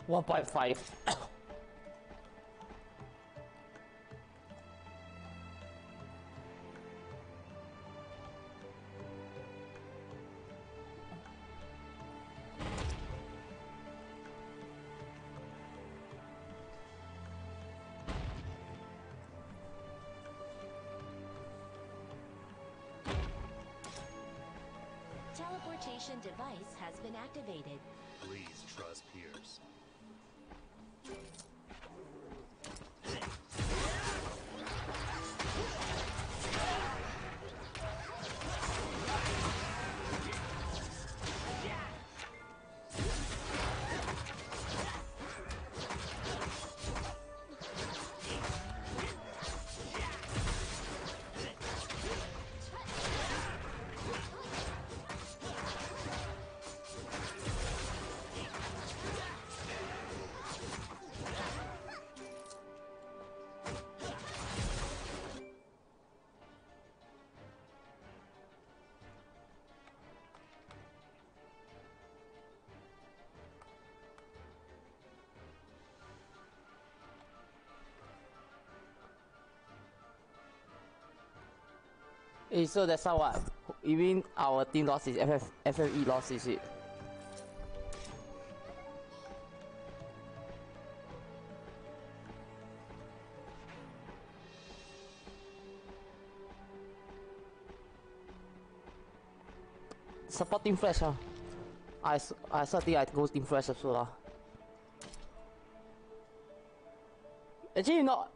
1.5. Teleportation device has been activated. Please trust Pierce. Hey, so that's how what? You mean our team lost is FFE lost is it? Support Team Flash I certainly I go Team Flash also lah. Actually not.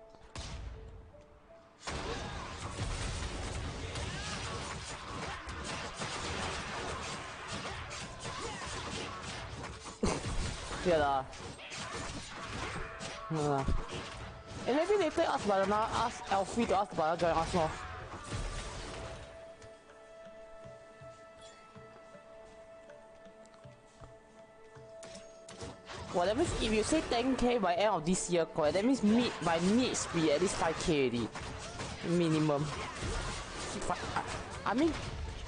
Yeah lah. And maybe they play us Banana, ask Alfie to ask Banana join us more. Well, that means if you say 10k by end of this year, correct? That means by mid be at least 5k already, minimum. I mean,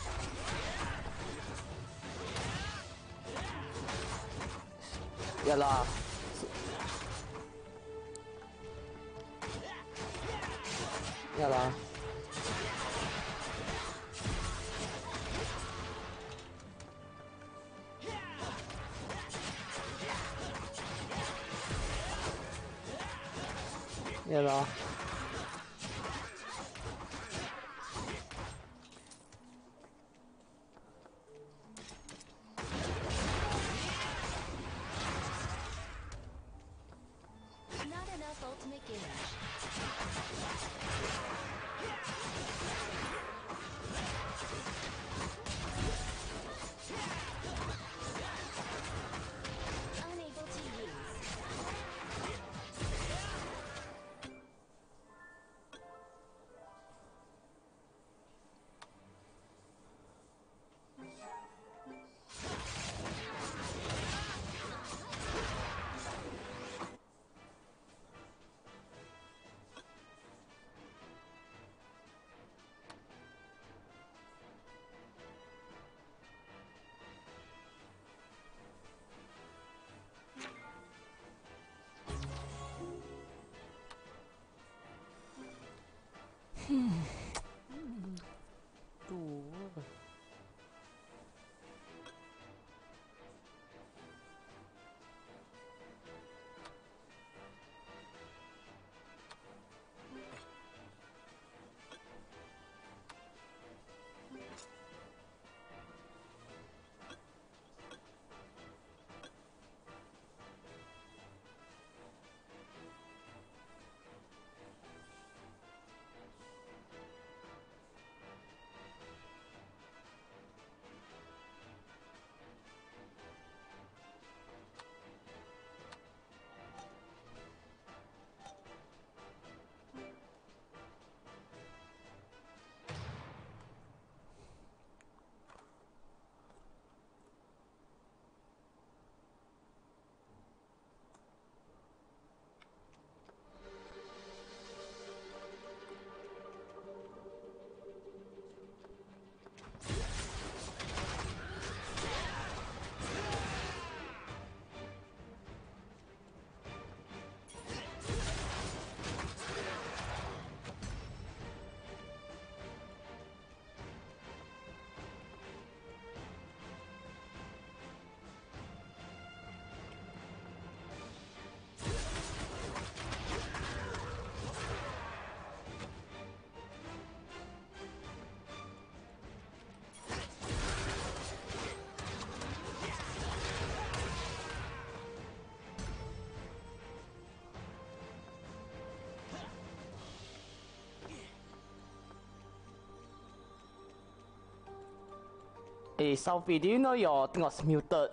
yeah lah. Yeah lah. Yeah lah. Not enough ultimate gauge. Unable to use. Hey, Sophie, do you know your thing was muted?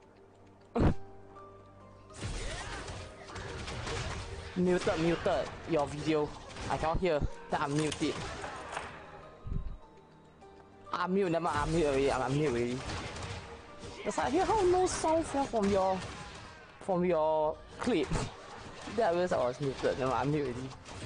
muted your video. I can't hear. Then unmute it. Unmute, never unmute already. I'm unmute already. That's like I hear how no sound from your clip. Then I realized I was muted. Never unmute already.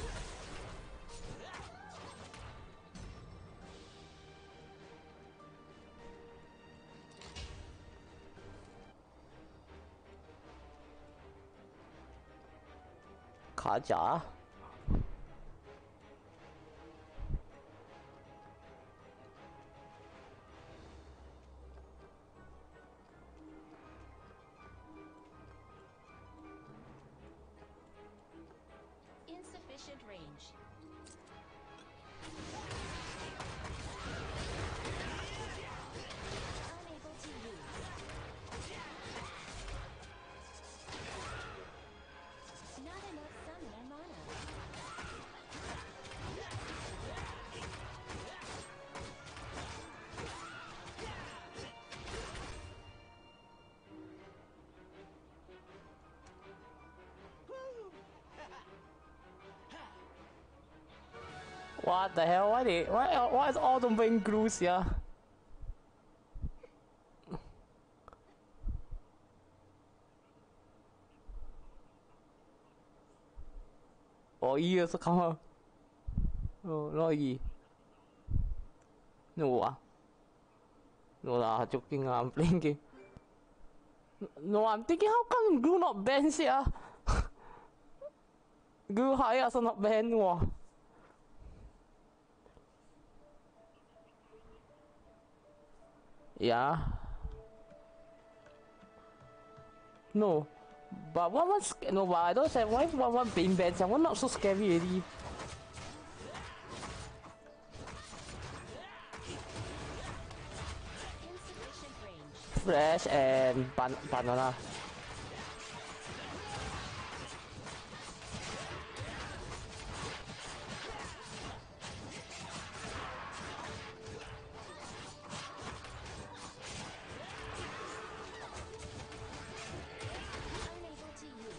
Kaja. Insufficient range. Unable to use. Not enough summoner mana. What the hell? Why is all the main glues here? Oh, E also come out. Oh, not E. No, no lah, joking. I'm playing game. No, I'm thinking how come glue not banned here? Glue high also not banned. Wow. Yeah. No. But no, but I don't say why one being banned. One not so scary already. Insufficient range. Fresh and banana. Unable to use.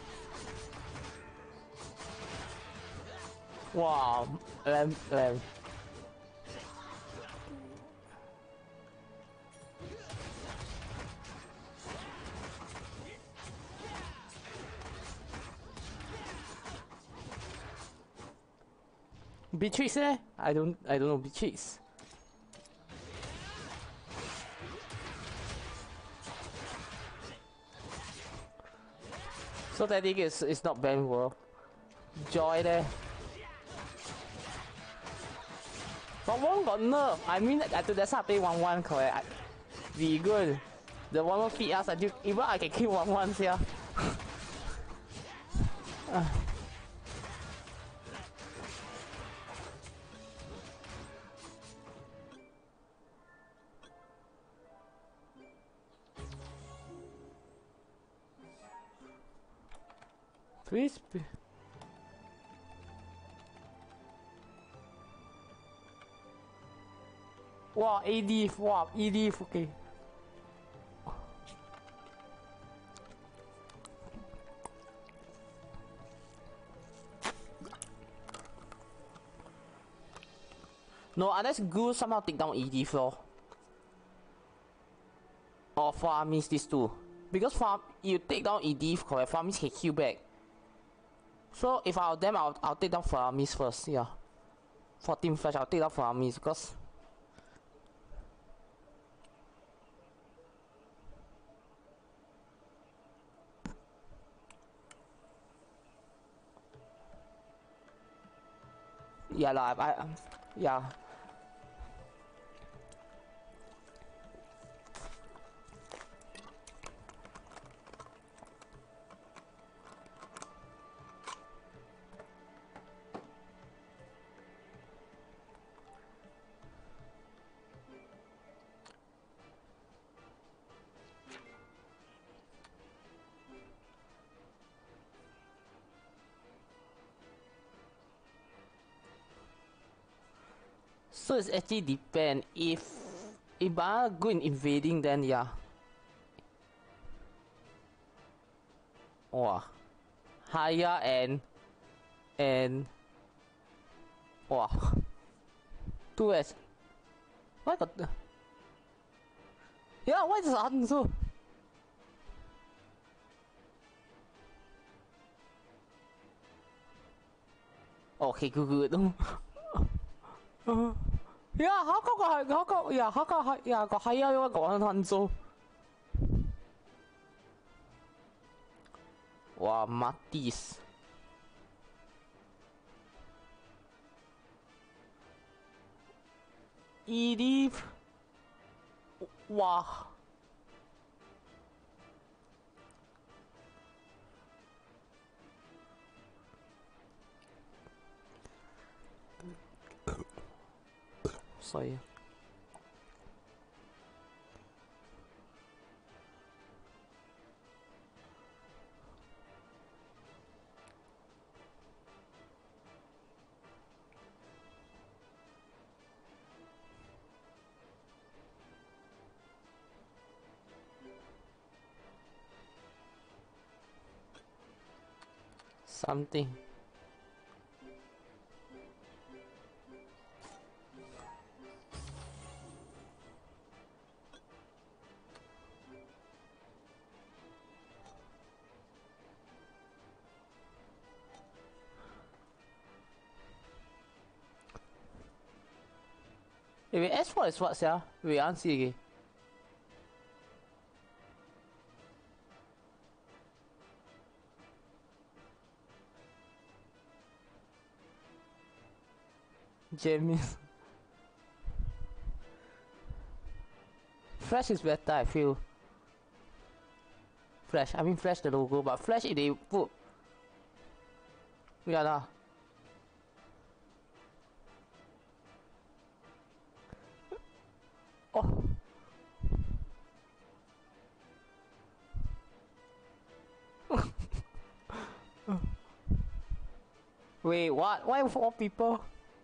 Wow. Lamb. Beatrice eh? I don't know Beatrice. So that thing is not banned world. Joy there. But one got nerf. I mean that's how I play 1-1 correct. Be good. The 1-1 feed us until even I can kill 1-1 here. Please be. Wow, AD, wow, ED, okay. No, unless Ghoul somehow take down ED floor. Or Farmies, these two. Because you take down ED, correct, Farmies can heal back. So if I were them, I'll take down Farmies first, yeah. For Team Flash, I'll take down Farmies because... Yeah, like, yeah. So it's actually depend if if I'm good in invading, then yeah. Wow. Higher and wow. 2S. Why got the... Yeah, why is it so? Okay, good. Yeah, how come got higher got 100. Wow, Matisse. Edith. Wow. Sorry. Something. Wait, S4 is what, yeah? Wait, I see again. James. Flash is better, I feel. Flash, I mean Flash the logo, but Flash if they put... Yeah lah. Oh. Wait, what? Why 4 people?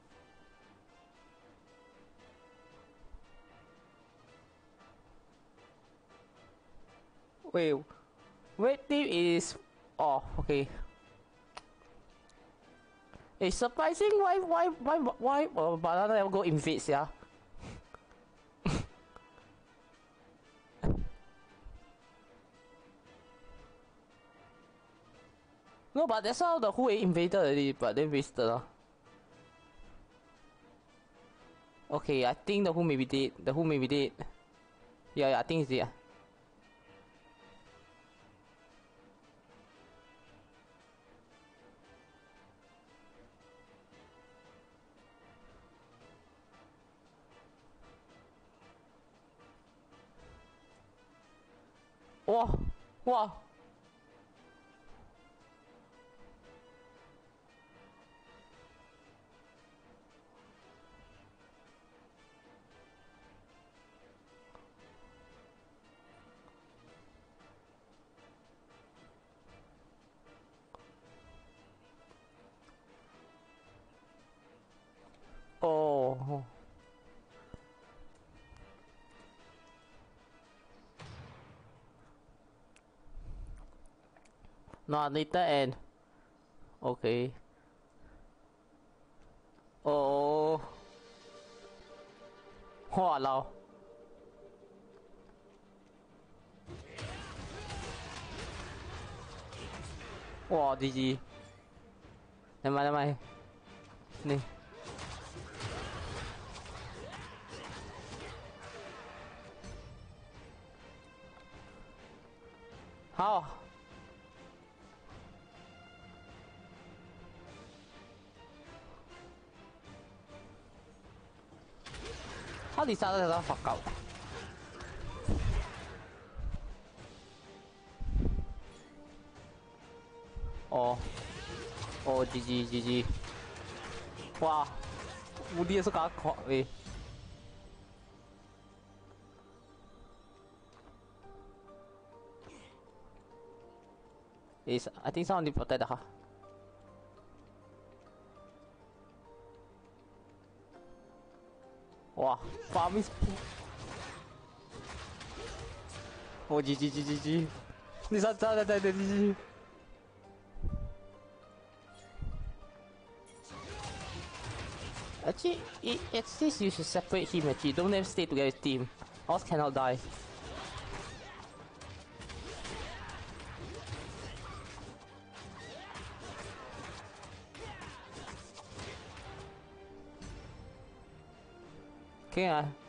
Wait, red team is... Oh, okay. It's surprising why Banana never go invade, yeah? No, but that's how the Who invaded already, but then wasted. Okay, I think the Who may be dead. The Who may be dead. Yeah, I think it's dead. Wow, wow. Oh. No, later end. Okay. Oh. Wow. Wow, GG. Never mind. Này. How? How did Sada fuck out? Oh. Oh, GG. Wow. Udi suka kok weh. Is I think someone did protect her. Wow, farm is Oh, GG, GG, GG. This one, GG. Actually, it says you should separate him. Actually, don't let him stay together with team. Or else cannot die. Okay,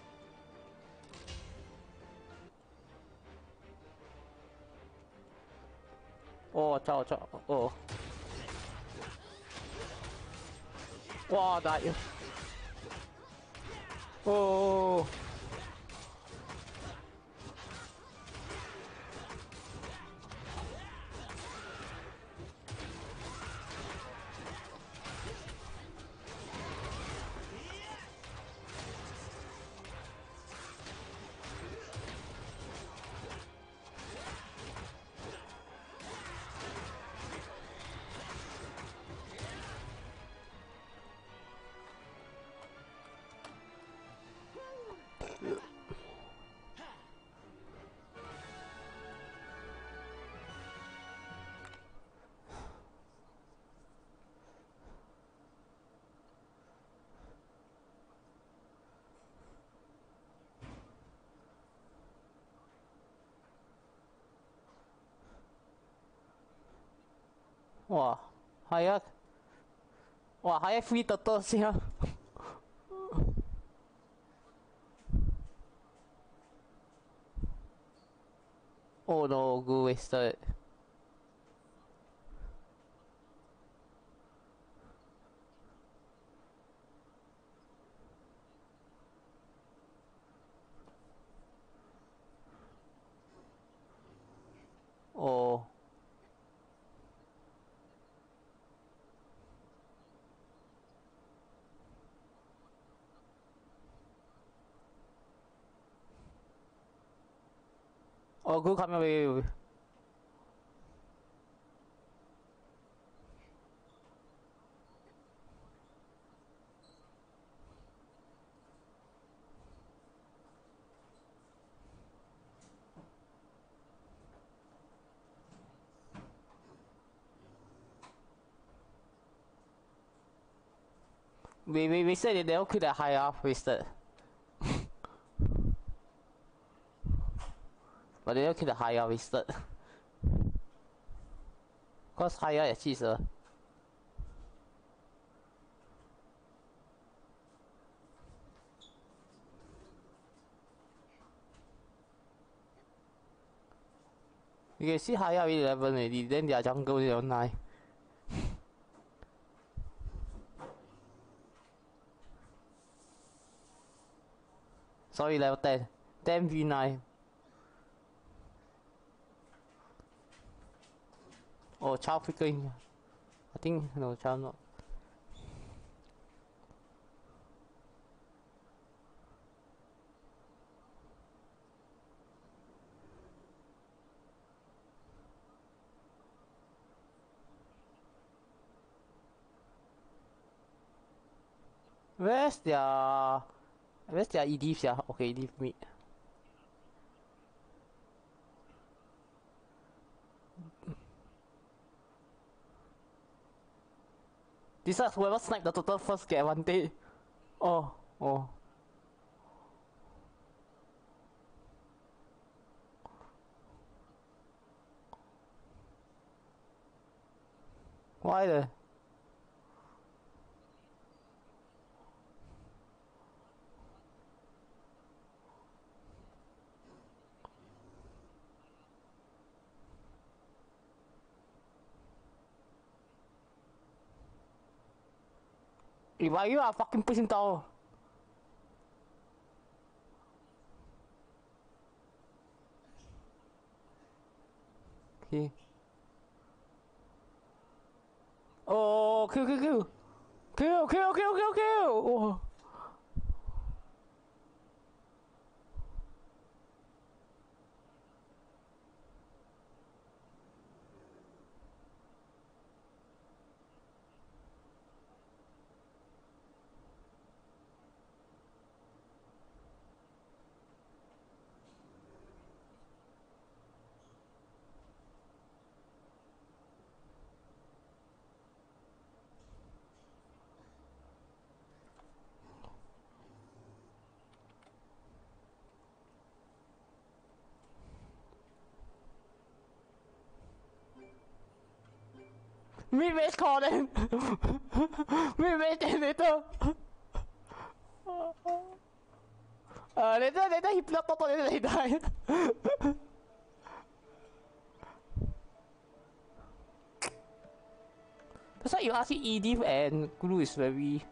oh, ciao, ciao. Oh. Wow, die. Oh. Wow. Higher. Wow, higher free turtles here. Oh no, go wasted. Oh. Oh, go come here. Wait. We said they don't kill that high up, wasted. But they don't kill the higher wasted. Cause higher actually is a... You can see higher 11 already, then their jungle is on 9. Sorry, level 10. 10 v9. Oh, child flickering. I think, no, child not. Where's their... Where's their EDF, yeah? Okay, EDF meat. This is whoever sniped the total first get advantage. Oh, oh. Why the... Why you are fucking pushing tower? Okay. Oh, kill, kill, kill. Kill, kill, kill, kill, kill. Oh. Mid-range call them. Mid-range them later. Later he plot later he died. That's why you ask me EDIF and glue is very...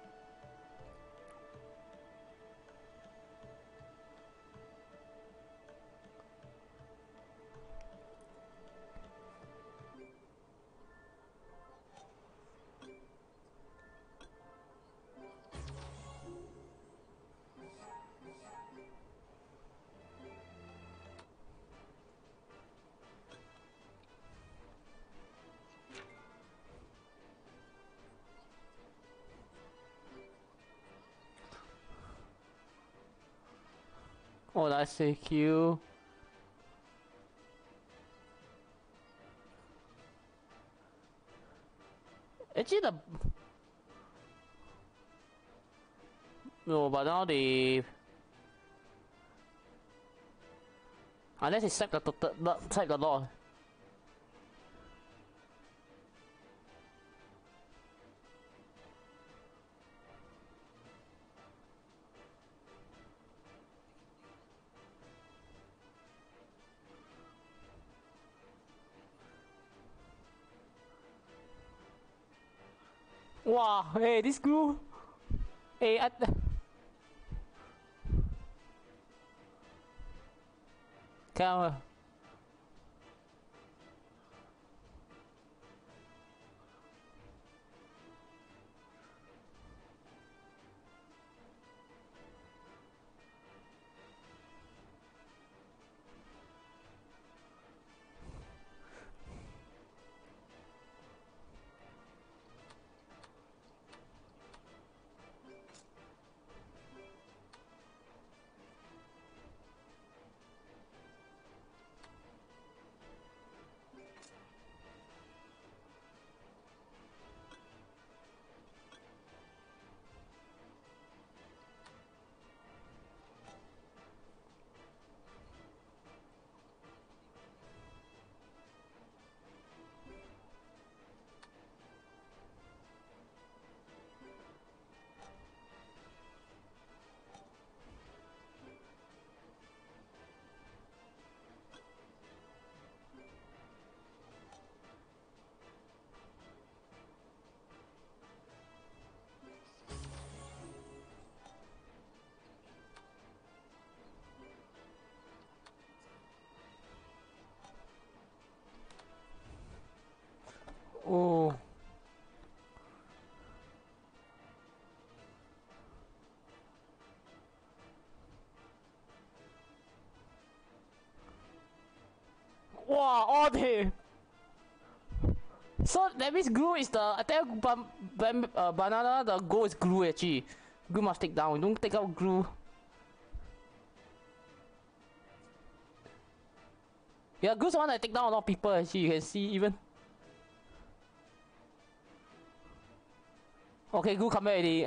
Oh, that's so cute. Actually, the... No, but now they... Unless they sack the total... sack the law. Wow, hey, this glue... Hey, Camera. Oh. Wow, all day. So that means glue is the... I tell you, banana, the goal is glue actually. Glue must take down, don't take out glue. Yeah, glue's the one that take down a lot of people actually, you can see even. Okay, glue come back already.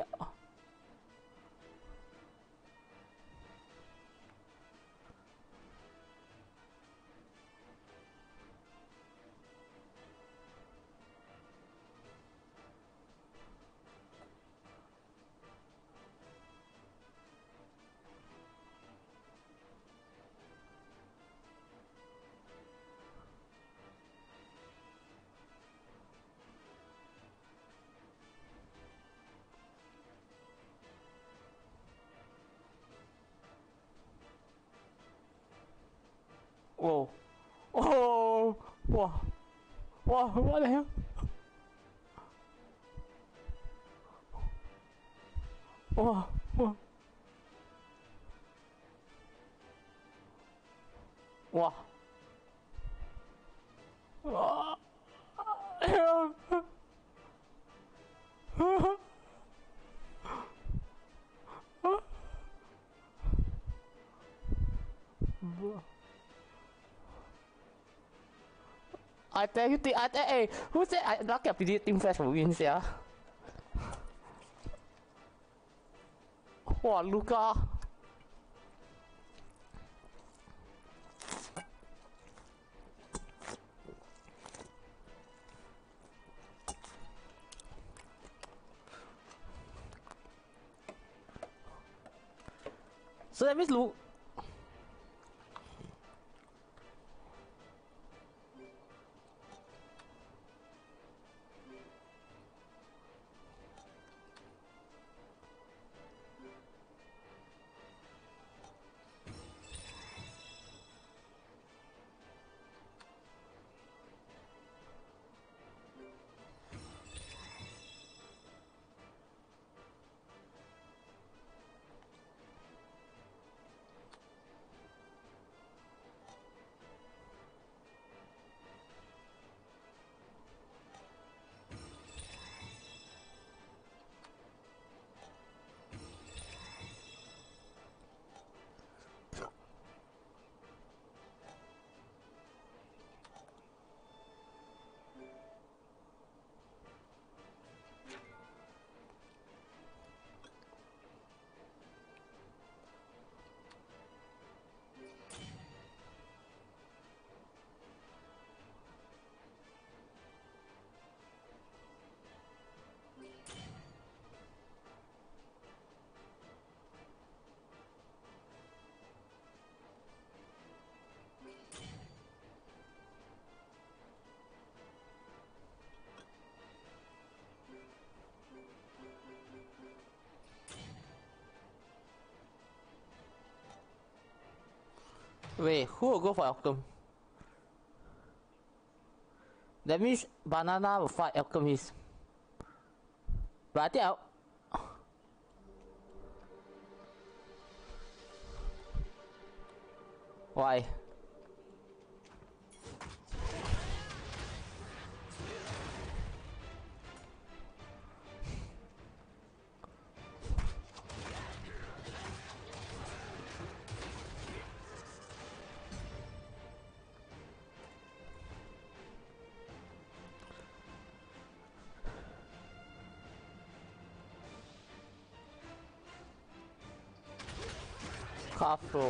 Whoa. Oh! Wow. Wow, what the hell? Wow. Wow. Wow. Wow. I tell you, hey, who said I not get predict Team Flash for wins, yeah? Wow, Luca. So that means look. Wait, who will go for Alchem? That means Banana will fight Alchemist. But I think Why? Cafro.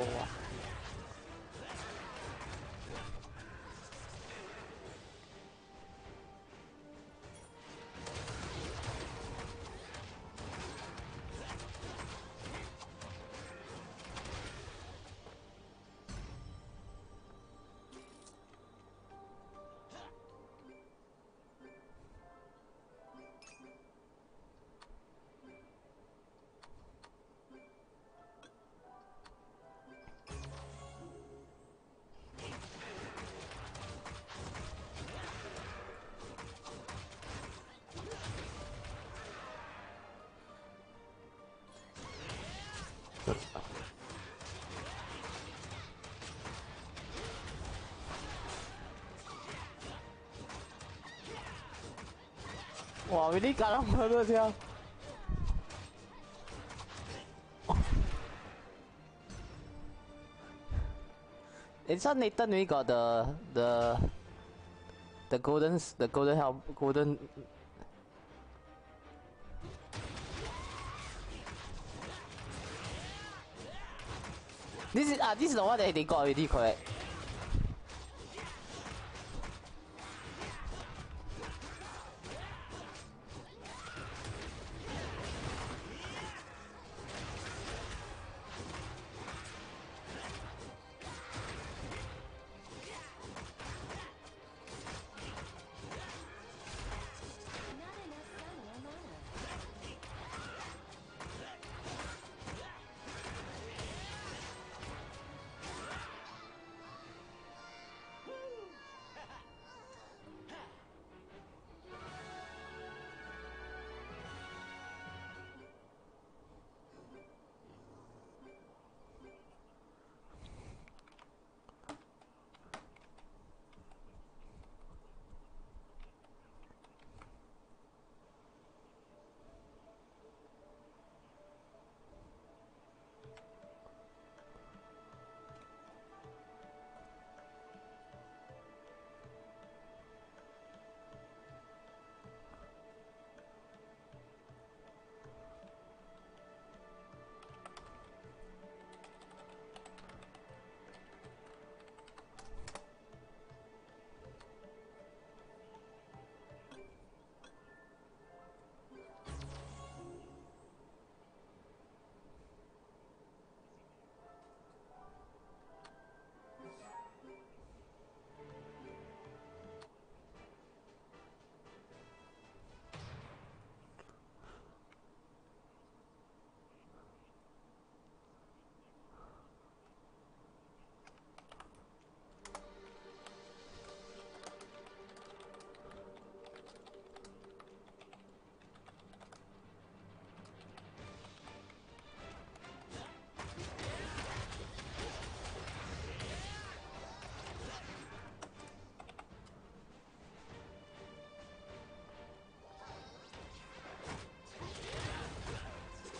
Wow, really got murder here. It's not Nathan we got the golden help golden. This is the one that they got already, correct?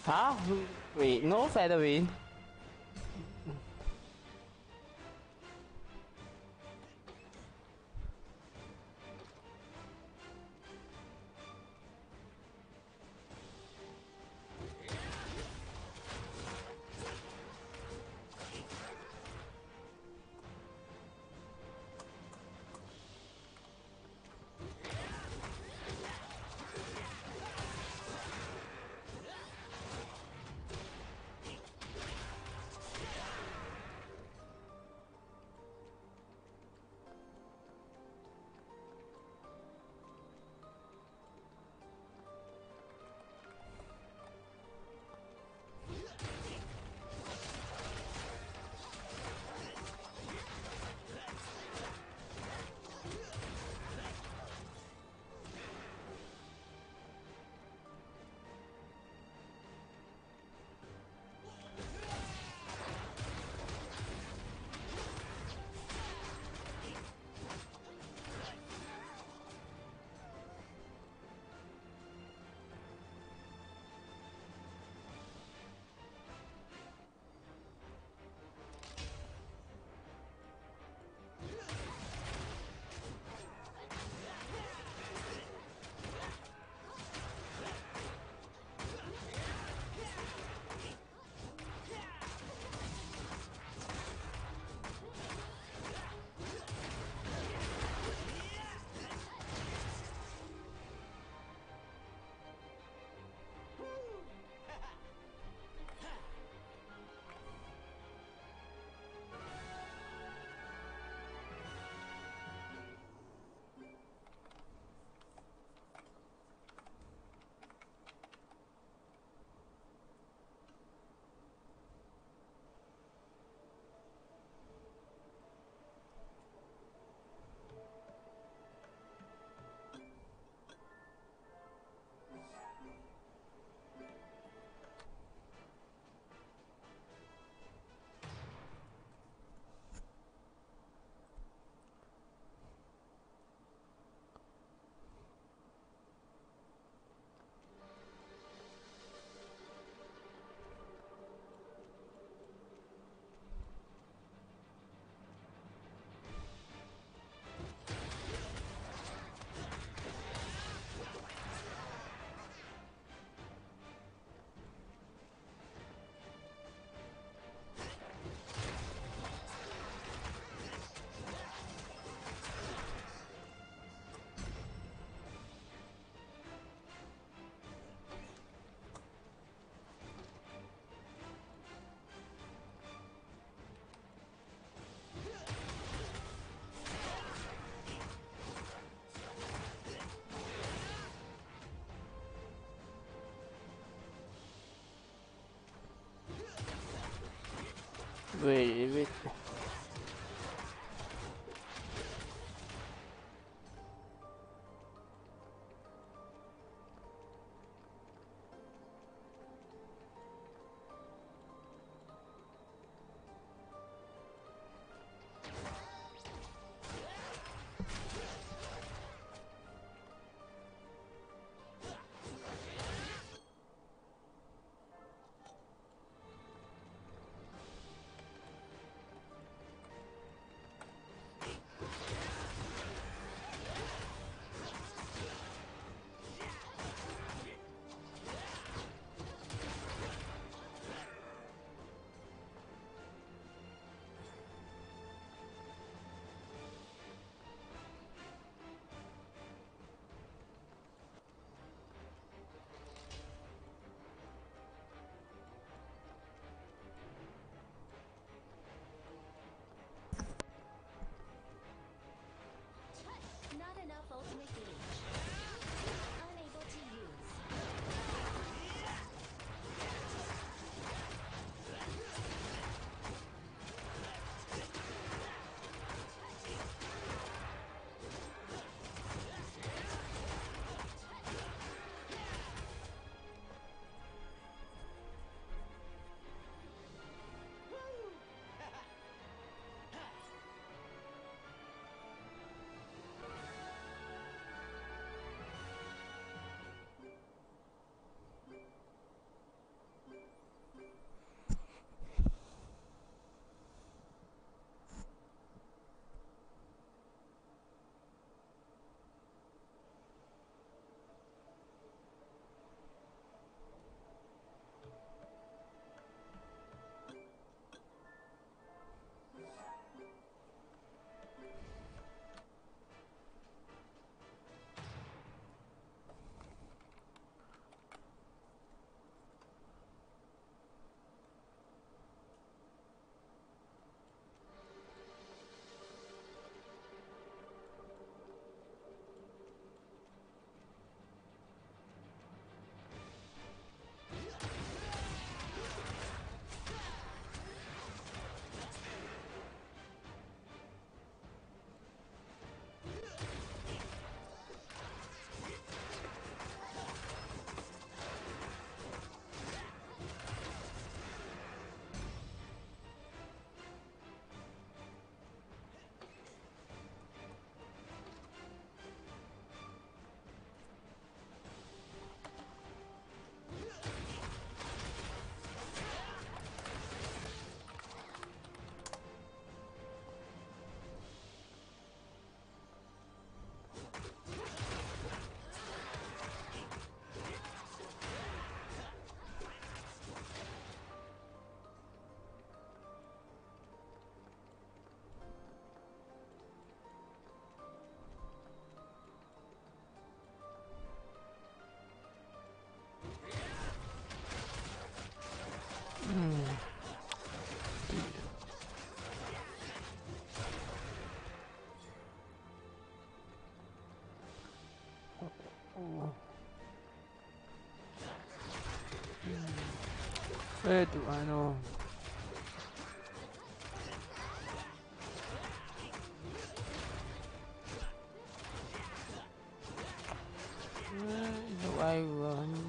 Huh? Wait, no feathering. Wait. Where do I know? Where do I run?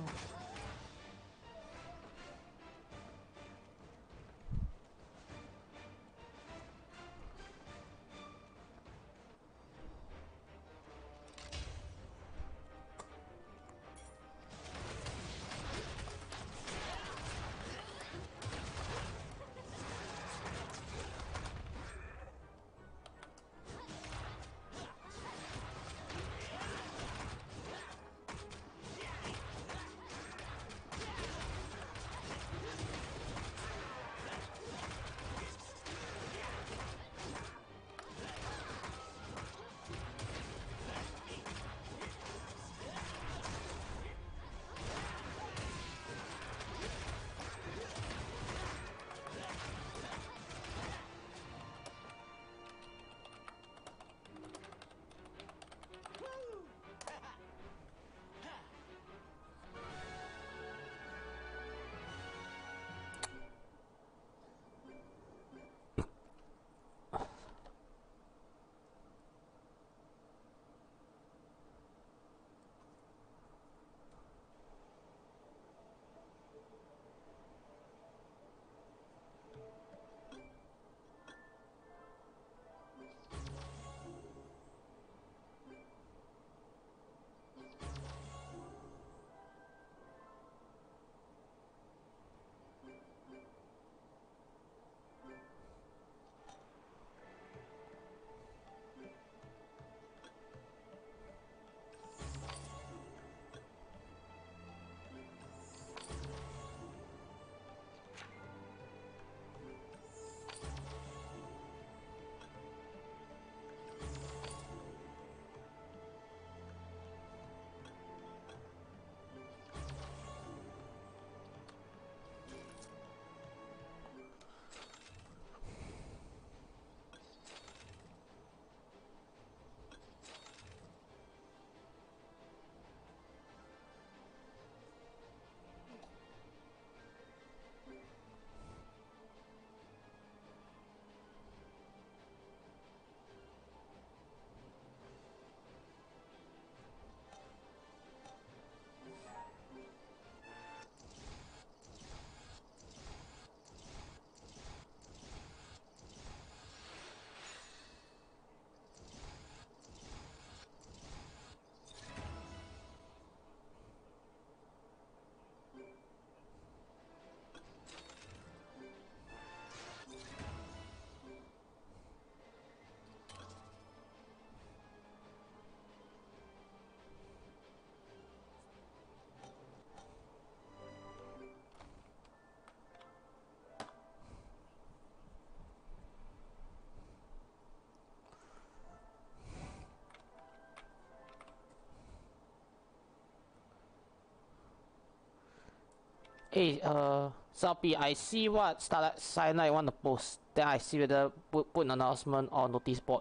Hey, Soppy, I see what Starlight Cyanide want to post. Then I see whether put an announcement or notice board.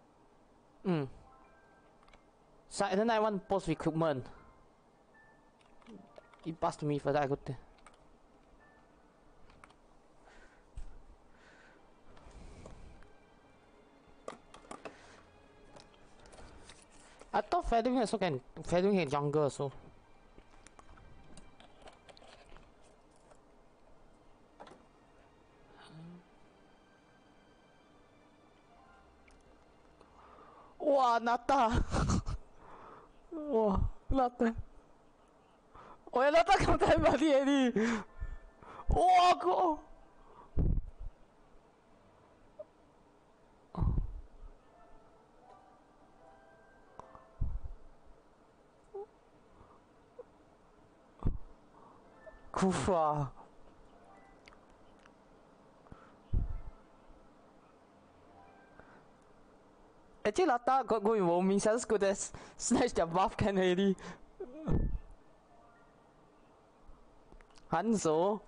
Cyanide want to post recruitment. It passed to me for that I got there. I thought Feathering also can jungle so. Wow, Nata! Wow, Nata! Oh, yeah, Nata come time already! Wow, go! Kufa! Actually, Lata got go in roaming, so just go there, snatch their buff can already. Hanzo?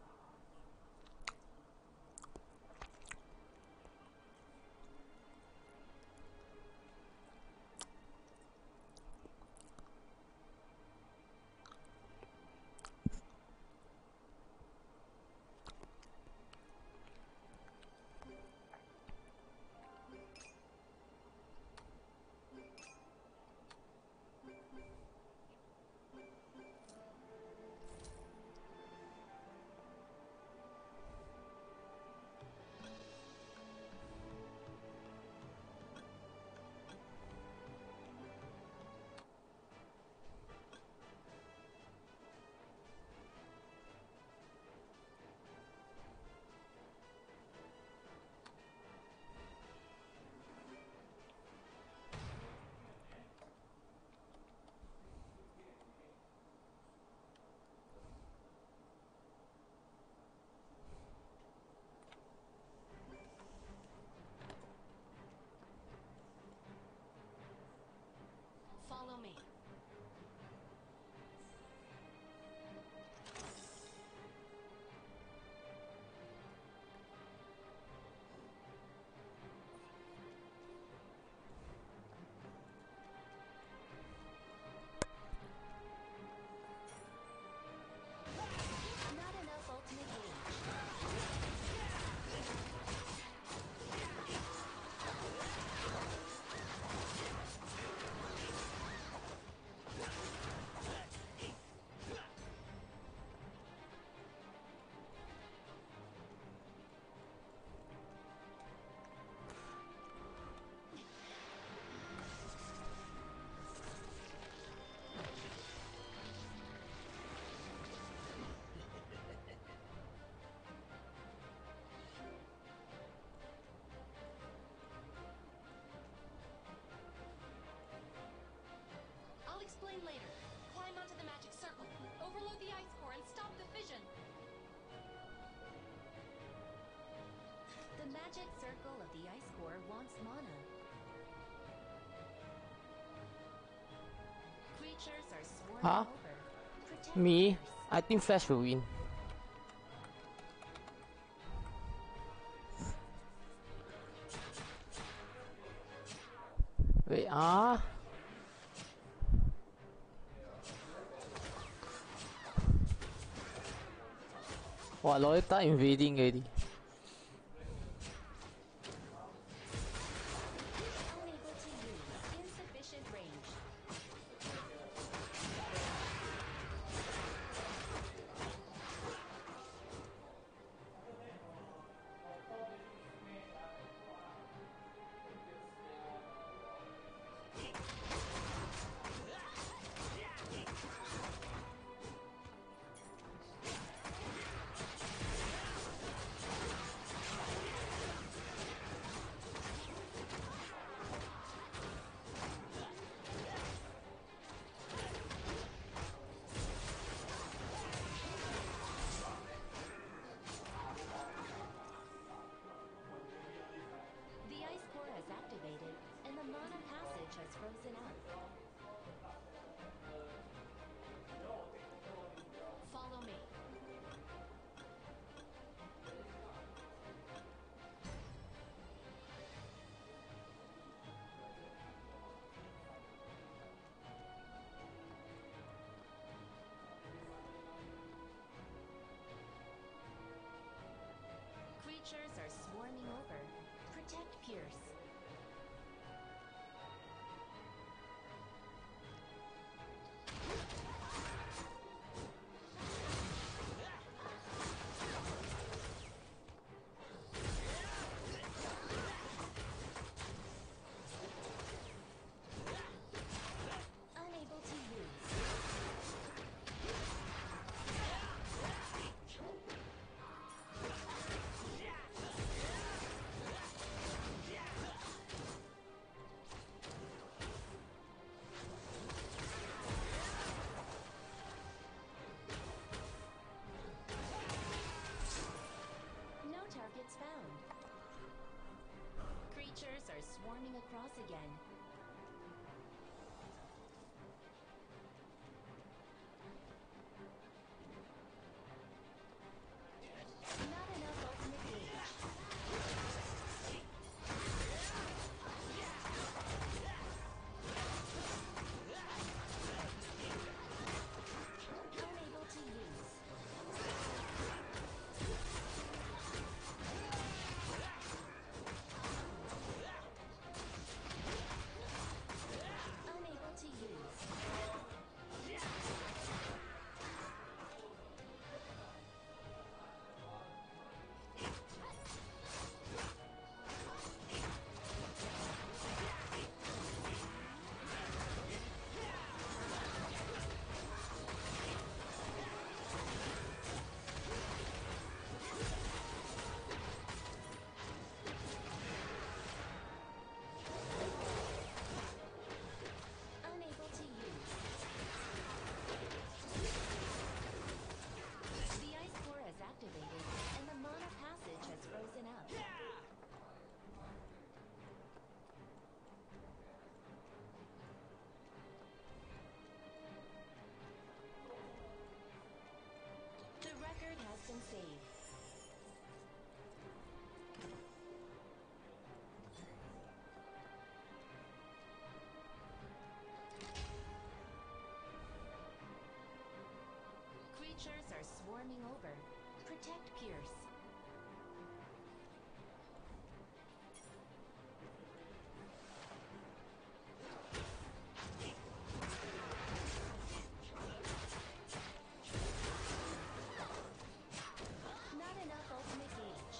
magic circle of the ice core wants mana. Creatures are swarming Huh? over. Protect Me? Pierce. I think Flash will win. Wait, Wow, Lolita invading already. Unable to use. Insufficient range. The ice core has activated, and the mana passage has frozen up. Follow me. Creatures are swarming over. Protect Pierce. Unable to use. No targets found. Creatures are swarming across again. Not enough ultimate gauge. Unable to use. Unable to use. Unable to use. The ice core has activated, and the mana passage has frozen up. The record has been saved. Creatures are swarming over. Protect Pierce. Not enough ultimate gauge.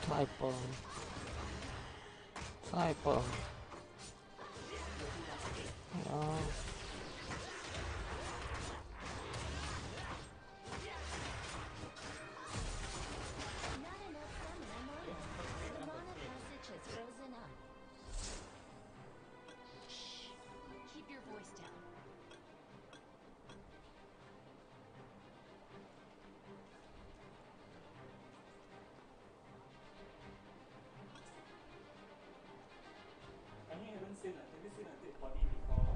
Sniper. Sniper. Yeah. Not enough stamina mana. The mana passage has frozen up. Shh. Keep your voice down. I mean, I haven't seen a dead body before.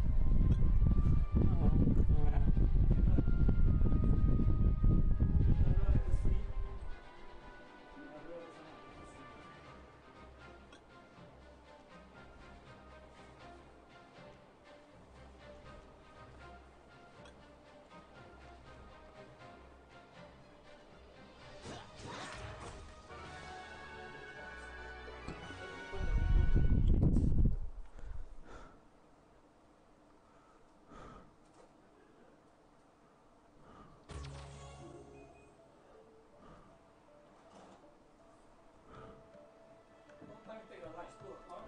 What time you take your lunch? 2 o'clock?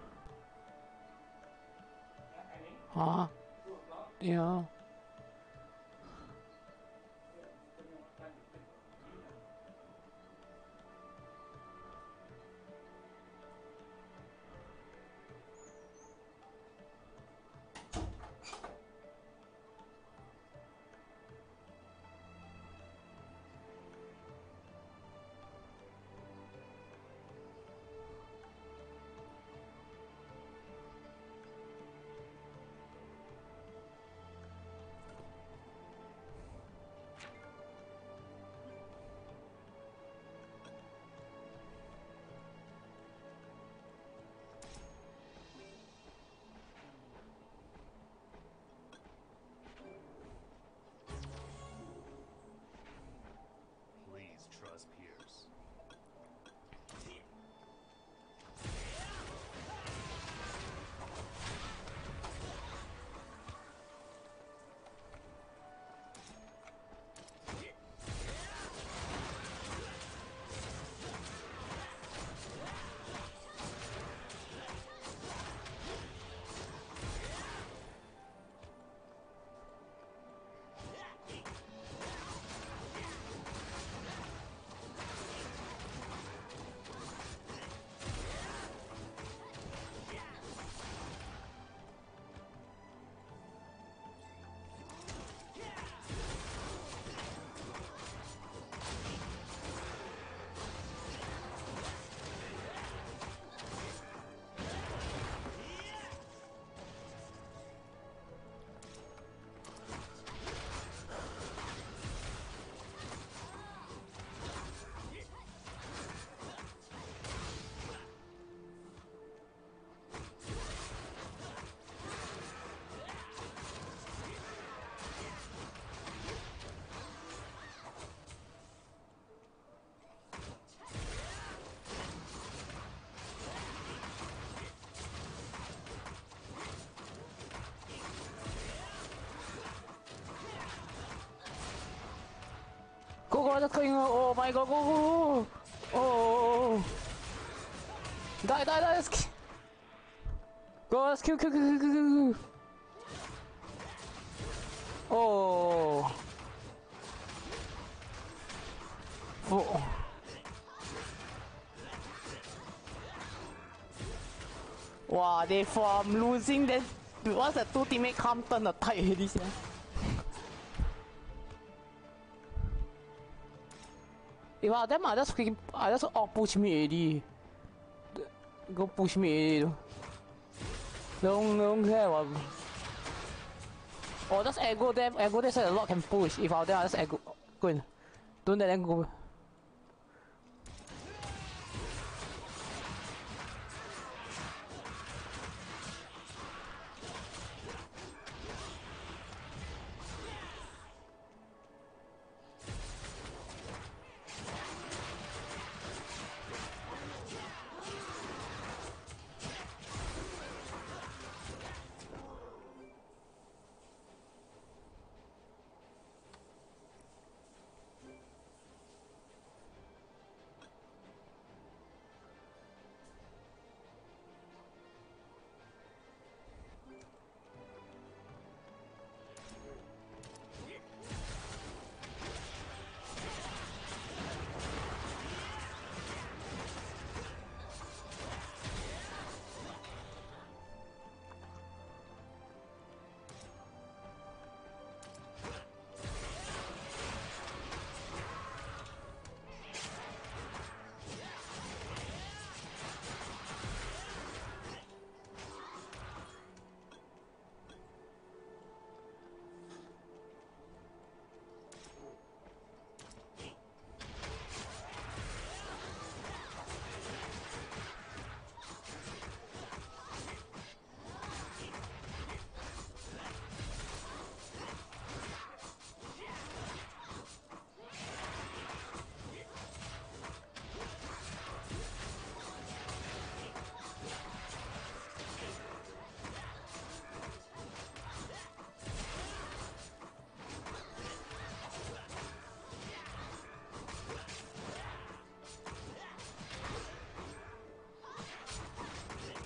Huh? 2 o'clock? Yeah. Depending on what time you take your dinner. Please trust Pierce. Go, that's going. Oh my god, go. Oh. Die. Let's kill. Go, let's kill. Oh. Oh. Wow, they from losing then once the two teammate come turn the tide already. If I them I just all push me already. Go push me already. Don't care what. Or just aggro them, so a lot can push. If I them I just aggro. Go in. Don't let them go.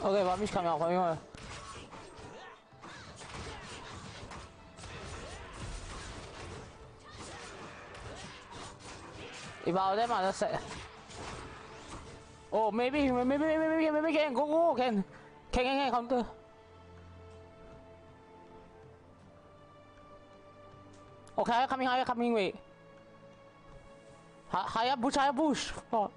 Okay, Vami's coming out, coming out. If I them, I just say. Oh, maybe can go, can counter. Okay, coming, wait. Higher bush. Oh,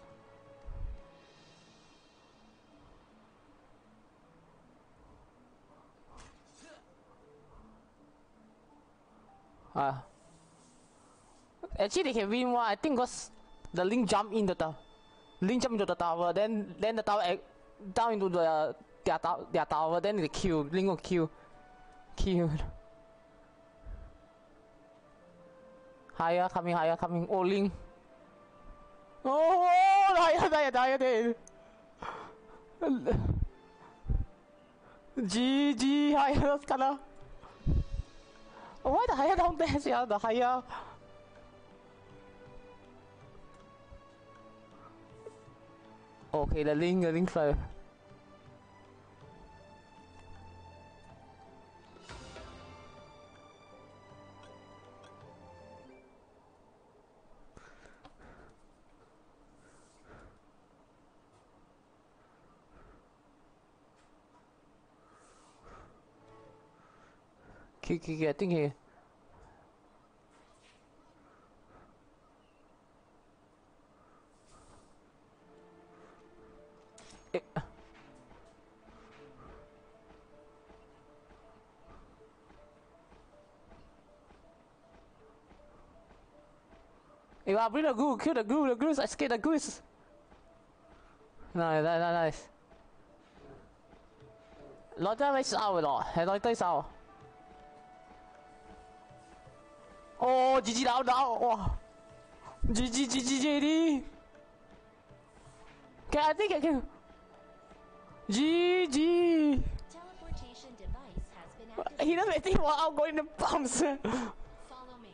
Actually, they can win one. I think because the Link jump in the tower. Link jump into the tower, then the tower down into their tower, then they kill. Link will kill. Higher coming. Oh, Link. Oh, higher. GG, higher, kala. Why the higher down there? Yeah, the higher. Okay, the link fire. I think he. If I bring the goo, kill the goose, I scare the goose. Nice. Lỗi tới mấy sao rồi, hay lỗi tới sao? Oh, GG đảo, wow. GG đi. I think I can. GG. Teleportation device has been activated. He doesn't think while I'm going to bounce. Follow me.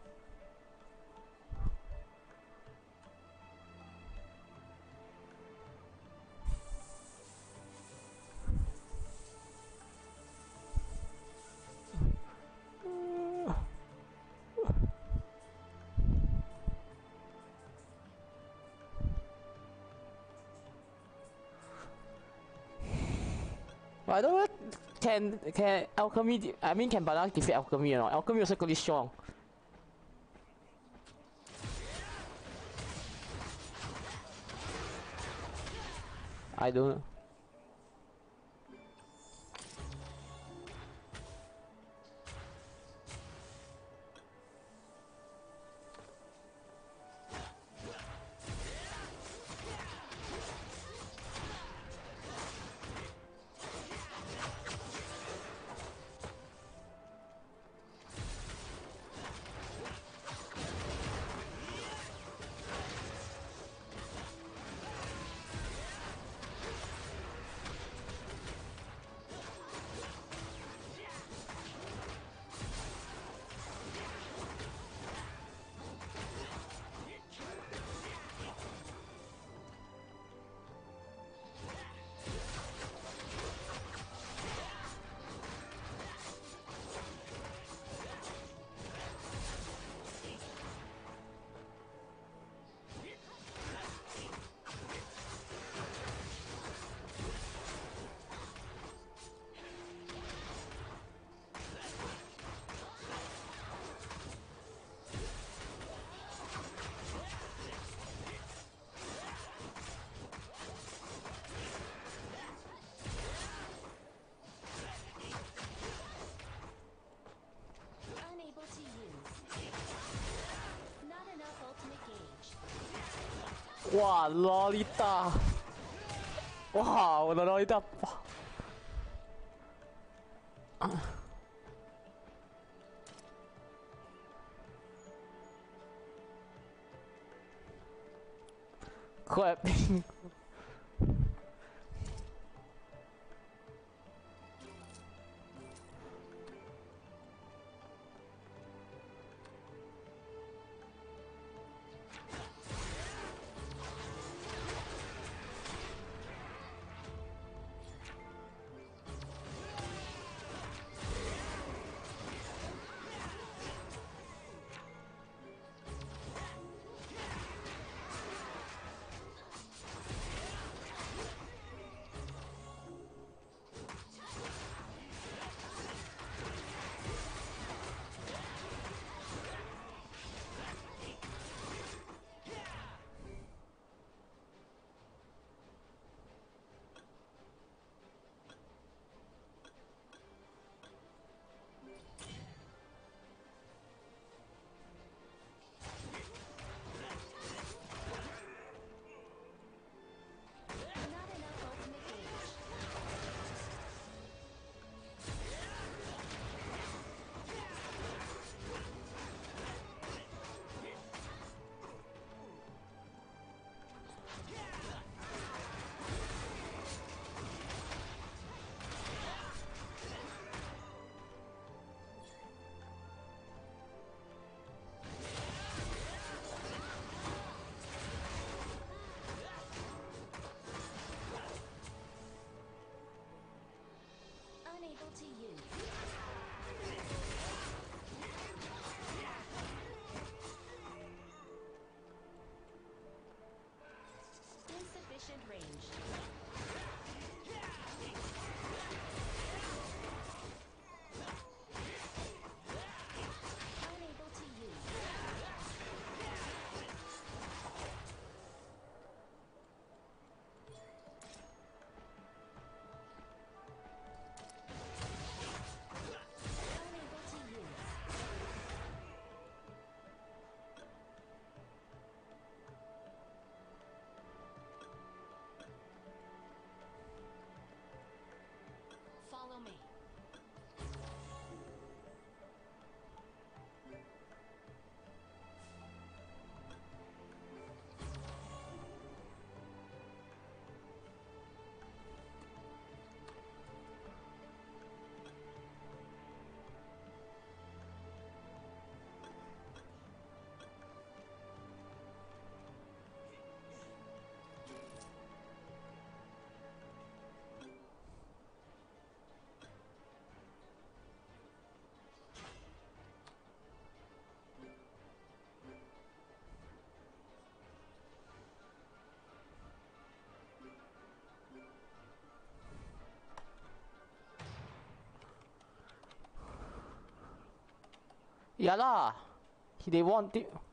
I don't know. Can alchemy? I mean, can Balang defeat alchemy or not? Alchemy also really strong. I don't know.哇，洛丽塔！哇，我的洛丽塔！快兵！ insufficient range. Unable to use. Unable to use. Follow me. Yeah lah. They want it.